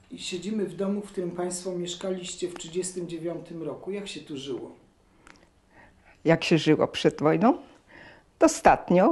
I siedzimy w domu, w którym Państwo mieszkaliście w 1939 roku. Jak się tu żyło? Jak się żyło przed wojną? Dostatnio,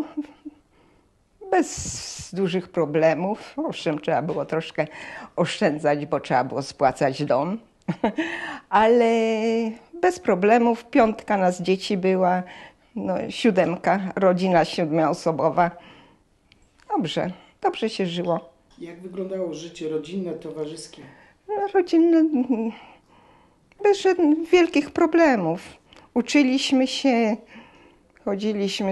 bez dużych problemów. Owszem, trzeba było troszkę oszczędzać, bo trzeba było spłacać dom, ale bez problemów. 5 nas dzieci była, no 7, rodzina 7-osobowa. Dobrze się żyło. Jak wyglądało życie rodzinne, towarzyskie? Rodzinne, bez żadnych wielkich problemów. Uczyliśmy się, chodziliśmy,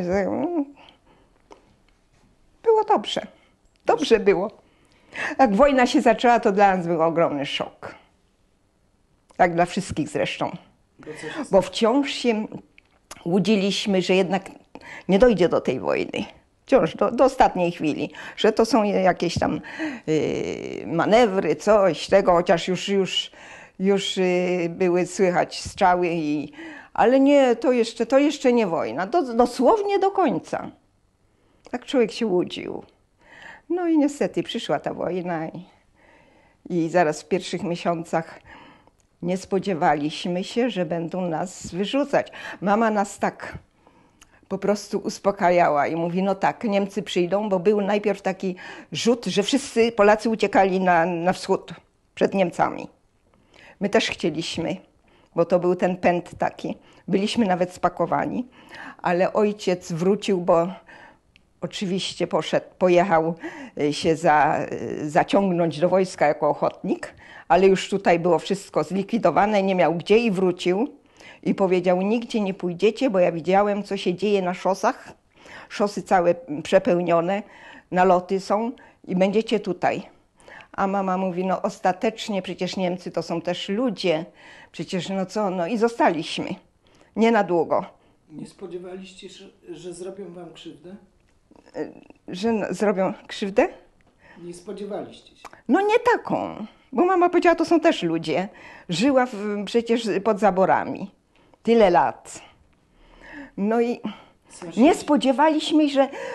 było dobrze. Dobrze było. Jak wojna się zaczęła, to dla nas był ogromny szok. Jak dla wszystkich zresztą. Bo wciąż się łudziliśmy, że jednak nie dojdzie do tej wojny. Wciąż do ostatniej chwili. Że to są jakieś tam manewry, coś tego, chociaż już były słychać strzały. Ale nie, to jeszcze nie wojna. Dosłownie do końca. Tak człowiek się łudził. No i niestety przyszła ta wojna i zaraz w pierwszych miesiącach nie spodziewaliśmy się, że będą nas wyrzucać. Mama nas tak po prostu uspokajała i mówi, no tak, Niemcy przyjdą, bo był najpierw taki rzut, że wszyscy Polacy uciekali na wschód przed Niemcami. My też chcieliśmy, bo to był ten pęd taki. Byliśmy nawet spakowani, ale ojciec wrócił, bo oczywiście pojechał się zaciągnąć do wojska jako ochotnik, ale już tutaj było wszystko zlikwidowane, nie miał gdzie i wrócił. I powiedział, nigdzie nie pójdziecie, bo ja widziałem, co się dzieje na szosach. Szosy całe przepełnione, naloty są i będziecie tutaj. A mama mówi, no ostatecznie przecież Niemcy to są też ludzie. Przecież no co, no i zostaliśmy. Nie na długo. Nie spodziewaliście się, że zrobią wam krzywdę? Że zrobią krzywdę? Nie spodziewaliście się? No nie taką, bo mama powiedziała, to są też ludzie. Żyła przecież pod zaborami. Tyle lat. No i nie spodziewaliśmy,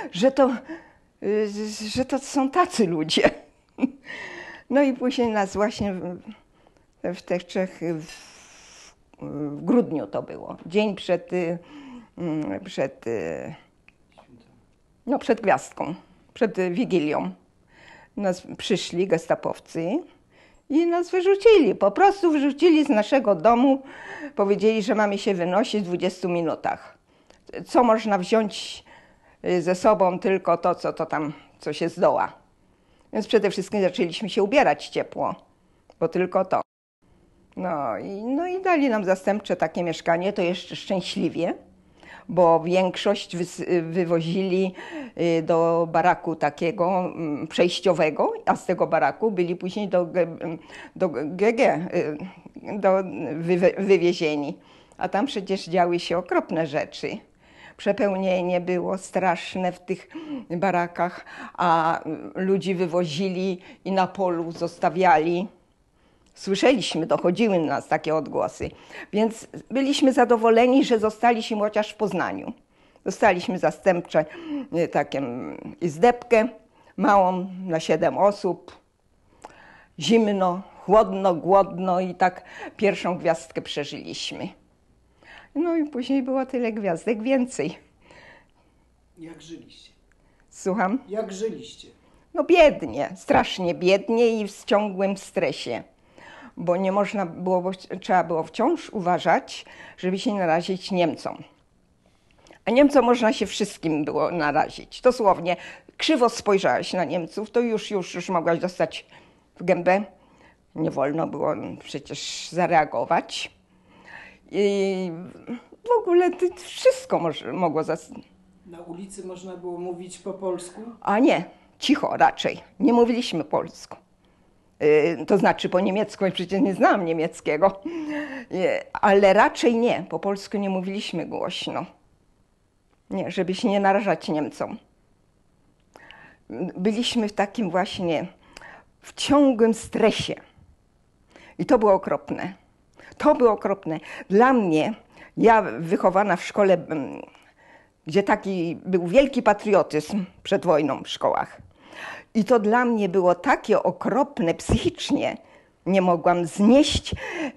że to są tacy ludzie. No i później nas właśnie w tych Czech, w grudniu to było. Dzień przed gwiazdką, przed Wigilią. Nas przyszli gestapowcy i nas wyrzucili. Po prostu wyrzucili z naszego domu. Powiedzieli, że mamy się wynosić w 20 minutach. Co można wziąć ze sobą? Tylko to, co się zdoła. Więc przede wszystkim zaczęliśmy się ubierać ciepło, bo tylko to. No i dali nam zastępcze takie mieszkanie, to jeszcze szczęśliwie, bo większość wywozili do baraku takiego przejściowego, a z tego baraku byli później do GG wywiezieni. A tam przecież działy się okropne rzeczy. Przepełnienie było straszne w tych barakach, a ludzi wywozili i na polu zostawiali. Słyszeliśmy, dochodziły do nas takie odgłosy, więc byliśmy zadowoleni, że zostaliśmy chociaż w Poznaniu. Dostaliśmy zastępcze taką izdebkę małą na 7 osób. Zimno, chłodno, głodno i tak pierwszą gwiazdkę przeżyliśmy. No i później było tyle gwiazdek więcej. Jak żyliście? Słucham? Jak żyliście? No biednie, strasznie biednie i w ciągłym stresie. Bo nie można było, trzeba było wciąż uważać, żeby się nie narazić Niemcom. A Niemcom można się wszystkim było narazić. Dosłownie, krzywo spojrzałaś na Niemców, to już mogłaś dostać w gębę. Nie wolno było przecież zareagować. I w ogóle wszystko mogło Na ulicy można było mówić po polsku? A nie, cicho raczej. Nie mówiliśmy polsku. To znaczy po niemiecku, ja przecież nie znałam niemieckiego, ale raczej nie, po polsku nie mówiliśmy głośno. Nie, żeby się nie narażać Niemcom. Byliśmy w takim właśnie, w ciągłym stresie. I to było okropne. To było okropne. Dla mnie, ja wychowana w szkole, gdzie taki był wielki patriotyzm przed wojną w szkołach. I to dla mnie było takie okropne psychicznie, nie mogłam znieść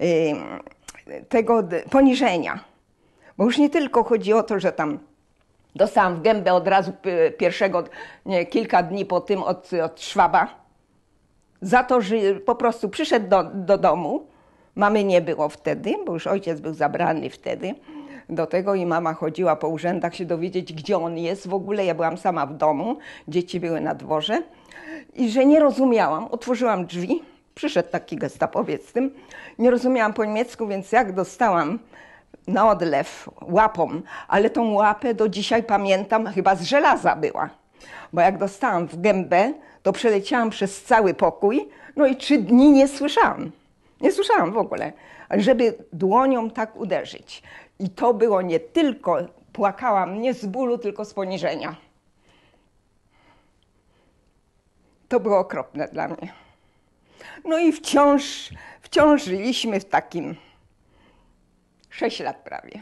tego poniżenia. Bo już nie tylko chodzi o to, że tam dostałam w gębę od razu kilka dni po tym od Szwaba, za to, że po prostu przyszedł do domu. Mamy nie było wtedy, bo już ojciec był zabrany wtedy do tego i mama chodziła po urzędach się dowiedzieć, gdzie on jest w ogóle. Ja byłam sama w domu, dzieci były na dworze i że nie rozumiałam. Otworzyłam drzwi, przyszedł taki gestapowiec z tym, nie rozumiałam po niemiecku, więc jak dostałam na odlew łapą, ale tą łapę do dzisiaj pamiętam, chyba z żelaza była, bo jak dostałam w gębę, to przeleciałam przez cały pokój, no i 3 dni nie słyszałam. Nie słyszałam w ogóle, żeby dłonią tak uderzyć. I to było nie tylko, płakałam nie z bólu, tylko z poniżenia. To było okropne dla mnie. No i wciąż żyliśmy w takim 6 lat prawie.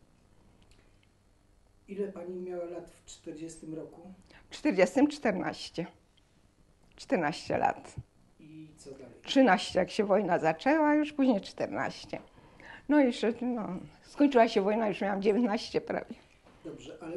Ile pani miała lat w 40 roku? W 40 14. 14 lat. I co dalej? 13 jak się wojna zaczęła, już później 14. No i jeszcze, skończyła się wojna, już miałam 19 prawie. Dobrze, ale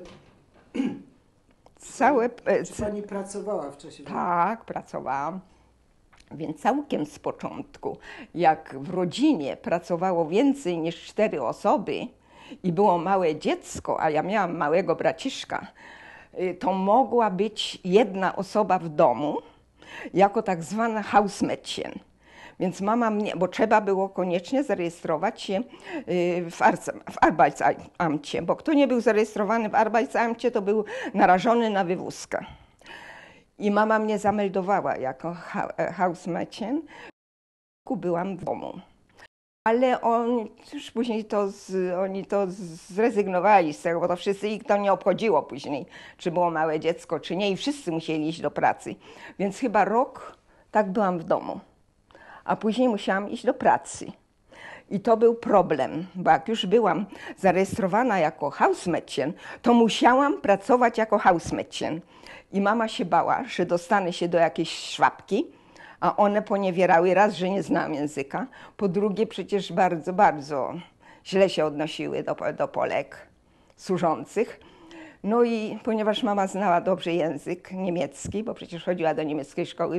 czy pani pracowała w czasie wojny? Tak, pracowałam. Więc całkiem z początku, jak w rodzinie pracowało więcej niż 4 osoby i było małe dziecko, a ja miałam małego braciszka, to mogła być jedna osoba w domu jako tak zwana Hausmädchen. Więc mama mnie, bo trzeba było koniecznie zarejestrować się w Arbeitsamcie, bo kto nie był zarejestrowany w Arbeitsamcie, to był narażony na wywózkę. I mama mnie zameldowała jako Hausmädchen. Byłam w domu. Ale już później oni to zrezygnowali z tego, bo to wszyscy ich to nie obchodziło później, czy było małe dziecko, czy nie. I wszyscy musieli iść do pracy. Więc chyba rok tak byłam w domu. A później musiałam iść do pracy. I to był problem, bo jak już byłam zarejestrowana jako Hausmädchen, to musiałam pracować jako Hausmädchen. I mama się bała, że dostanę się do jakiejś szwabki, a one poniewierały raz, że nie znałam języka, po drugie przecież bardzo, bardzo źle się odnosiły do Polek służących. No i ponieważ mama znała dobrze język niemiecki, bo przecież chodziła do niemieckiej szkoły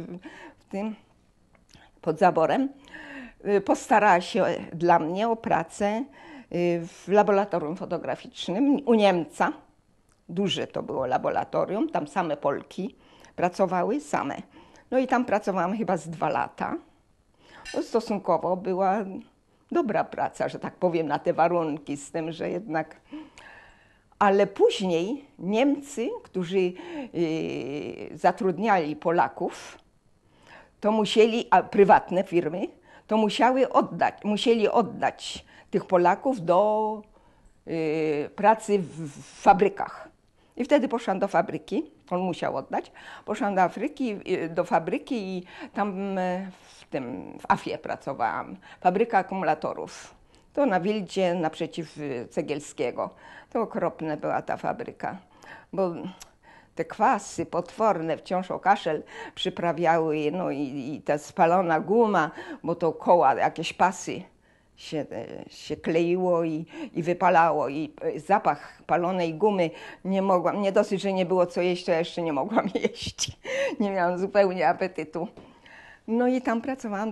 pod Zaborem, postarała się dla mnie o pracę w laboratorium fotograficznym u Niemca. Duże to było laboratorium, tam same Polki pracowały, same. No i tam pracowałam chyba z 2 lata. No stosunkowo była dobra praca, że tak powiem, na te warunki, z tym, że jednak... Ale później Niemcy, którzy zatrudniali Polaków, to musieli, a prywatne firmy, to musieli oddać tych Polaków do pracy w fabrykach. I wtedy poszłam do fabryki, on musiał oddać, poszłam do fabryki i tam w AFie pracowałam, fabryka akumulatorów. To na Wildzie, naprzeciw Cegielskiego. To okropna była ta fabryka, bo te kwasy potworne wciąż o kaszel przyprawiały, no i ta spalona guma, bo to koła, jakieś pasy się kleiło i wypalało i zapach palonej gumy nie mogłam, nie dosyć, że nie było co jeść, to ja jeszcze nie mogłam jeść. Nie miałam zupełnie apetytu. No i tam pracowałam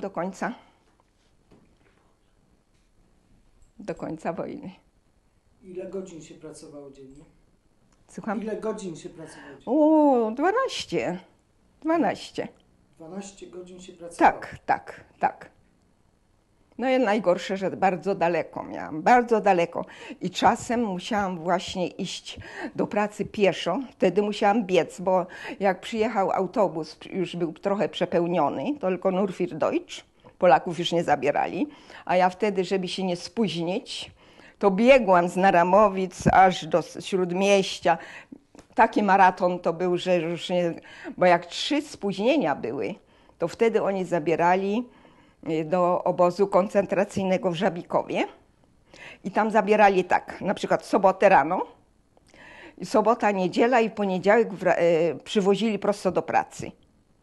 do końca wojny. Ile godzin się pracowało dziennie? Słucham? Ile godzin się pracowało dziennie? O, 12. 12. 12 godzin się pracowało? Tak. No i najgorsze, że bardzo daleko miałam, bardzo daleko. I czasem musiałam właśnie iść do pracy pieszo. Wtedy musiałam biec, bo jak przyjechał autobus, już był trochę przepełniony, to tylko nur für Deutsch, Polaków już nie zabierali. A ja wtedy, żeby się nie spóźnić, to biegłam z Naramowic aż do Śródmieścia. Taki maraton to był, że już nie... Bo jak 3 spóźnienia były, to wtedy oni zabierali do obozu koncentracyjnego w Żabikowie i tam zabierali tak, na przykład sobotę rano, sobota, niedziela i poniedziałek przywozili prosto do pracy.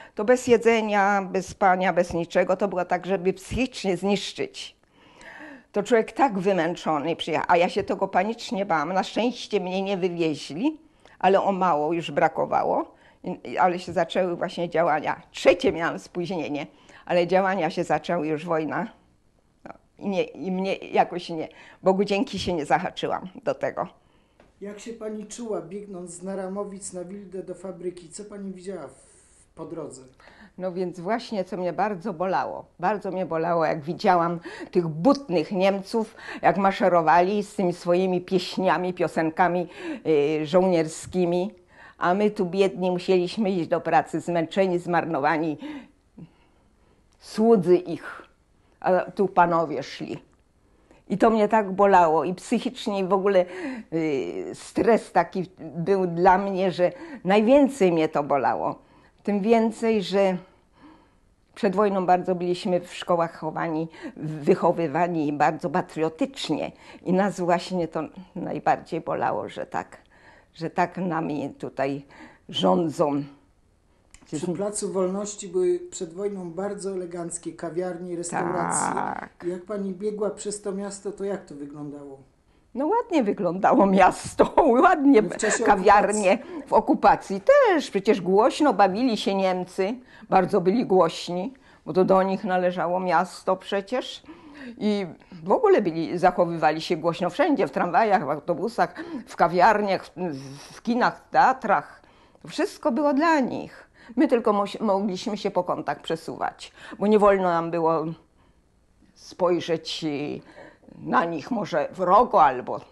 to bez jedzenia, bez spania, bez niczego, to było tak, żeby psychicznie zniszczyć. To człowiek tak wymęczony przyjechał, a ja się tego panicznie bałam. Na szczęście mnie nie wywieźli, ale o mało już brakowało, ale się zaczęły właśnie działania. Trzecie miałam spóźnienie, ale działania się zaczęły, już wojna. No, i mnie jakoś nie, Bogu dzięki się nie zahaczyłam do tego. Jak się pani czuła, biegnąc z Naramowic na Wildę do fabryki? Co pani widziała po drodze? No więc właśnie, co mnie bardzo mnie bolało, jak widziałam tych butnych Niemców, jak maszerowali z tymi swoimi pieśniami, piosenkami żołnierskimi, a my tu biedni musieliśmy iść do pracy, zmęczeni, zmarnowani, słudzy ich, a tu panowie szli. I to mnie tak bolało i psychicznie i w ogóle stres taki był dla mnie, że najwięcej mnie to bolało. Tym więcej, że przed wojną bardzo byliśmy w szkołach wychowywani bardzo patriotycznie i nas właśnie to najbardziej bolało, że tak nami tutaj rządzą. Przy Placu Wolności były przed wojną bardzo eleganckie kawiarnie, restauracje. Tak. Jak pani biegła przez to miasto, to jak to wyglądało? No ładnie wyglądało miasto, ładnie W czasie kawiarnie w okupacji też. Przecież głośno bawili się Niemcy, bardzo byli głośni, bo to do nich należało miasto przecież. I w ogóle zachowywali się głośno wszędzie, w tramwajach, w autobusach, w kawiarniach, w kinach, w teatrach. To wszystko było dla nich. My tylko mogliśmy się po kątach przesuwać, bo nie wolno nam było spojrzeć na nich może wrogo albo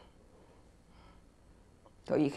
to ich...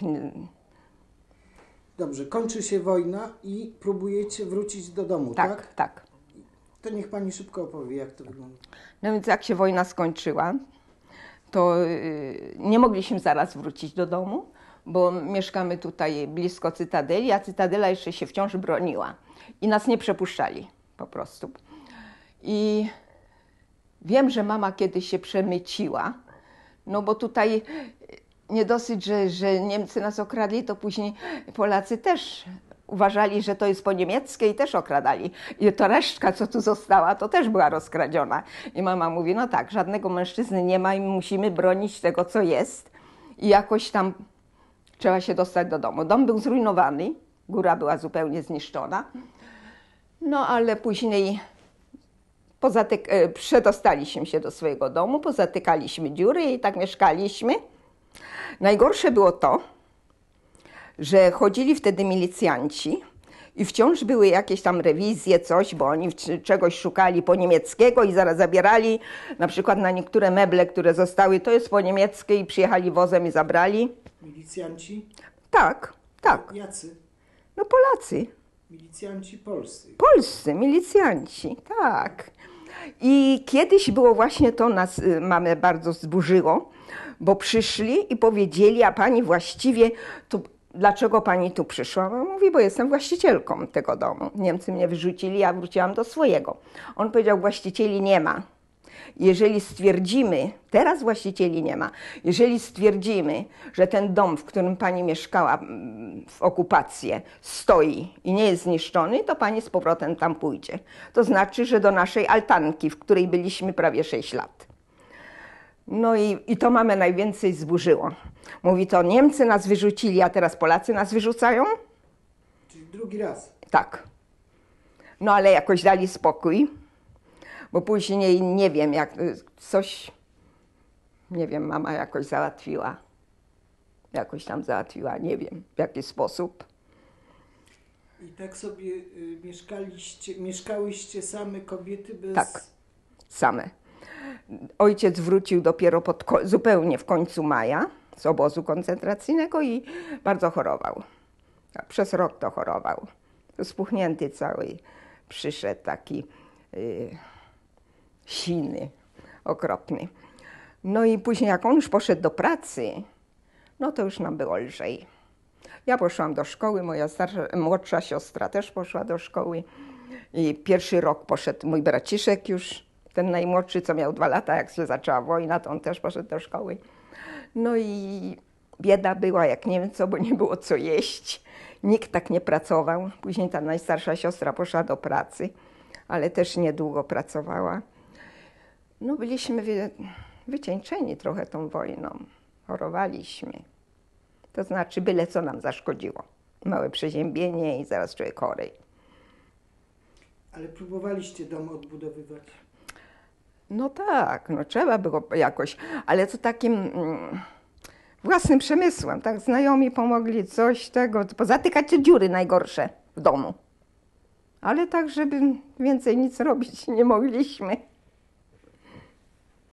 Dobrze, kończy się wojna i próbujecie wrócić do domu, tak? Tak. To niech pani szybko opowie, jak to wygląda. No więc jak się wojna skończyła, to nie mogliśmy zaraz wrócić do domu, bo mieszkamy tutaj blisko Cytadeli, a Cytadela jeszcze się wciąż broniła i nas nie przepuszczali po prostu. I wiem, że mama kiedyś się przemyciła, no bo tutaj nie dosyć, że Niemcy nas okradli, to później Polacy też uważali, że to jest po niemieckie i też okradali. I to resztka, co tu została, to też była rozkradziona. I mama mówi, no tak, żadnego mężczyzny nie ma i musimy bronić tego, co jest. I jakoś tam trzeba się dostać do domu. Dom był zrujnowany, góra była zupełnie zniszczona. No ale później przedostaliśmy się do swojego domu, pozatykaliśmy dziury i tak mieszkaliśmy. Najgorsze było to, że chodzili wtedy milicjanci i wciąż były jakieś tam rewizje, coś, bo oni czegoś szukali po niemieckiego i zaraz zabierali, na przykład na niektóre meble, które zostały, to jest po niemieckie i przyjechali wozem i zabrali. Milicjanci? Tak. Jacy? No Polacy. Milicjanci polscy. Polscy milicjanci, tak. I kiedyś było właśnie to, nas mamę bardzo zburzyło, bo przyszli i powiedzieli, a pani właściwie, to dlaczego pani tu przyszła? No, mówi, bo jestem właścicielką tego domu. Niemcy mnie wyrzucili, ja wróciłam do swojego. On powiedział, właścicieli nie ma. Jeżeli stwierdzimy, teraz właścicieli nie ma, jeżeli stwierdzimy, że ten dom, w którym pani mieszkała w okupację, stoi i nie jest zniszczony, to pani z powrotem tam pójdzie. To znaczy, że do naszej altanki, w której byliśmy prawie 6 lat. No i to mamę najwięcej zburzyło. Mówi, to Niemcy nas wyrzucili, a teraz Polacy nas wyrzucają? Czyli drugi raz. Tak. No ale jakoś dali spokój. Bo później nie wiem, jak coś, nie wiem, mama jakoś załatwiła. Jakoś tam załatwiła, nie wiem w jaki sposób. I tak sobie mieszkałyście same kobiety bez... Tak, same. Ojciec wrócił dopiero zupełnie w końcu maja z obozu koncentracyjnego i bardzo chorował. Przez rok to chorował. Spuchnięty cały, przyszedł taki... siny, okropny. No i później jak on już poszedł do pracy, no to już nam było lżej. Ja poszłam do szkoły, moja młodsza siostra też poszła do szkoły. I pierwszy rok poszedł mój braciszek już, ten najmłodszy, co miał 2 lata, jak się zaczęła wojna, to on też poszedł do szkoły. No i bieda była, jak nie wiem co, bo nie było co jeść. Nikt tak nie pracował. Później ta najstarsza siostra poszła do pracy, ale też niedługo pracowała. No byliśmy wycieńczeni trochę tą wojną. Chorowaliśmy. To znaczy byle co nam zaszkodziło. Małe przeziębienie i zaraz człowiek chory. Ale próbowaliście dom odbudowywać? No tak, no trzeba było jakoś, ale to takim własnym przemysłem, tak znajomi pomogli coś tego, pozatykać te dziury najgorsze w domu. Ale tak, żeby więcej nic robić nie mogliśmy.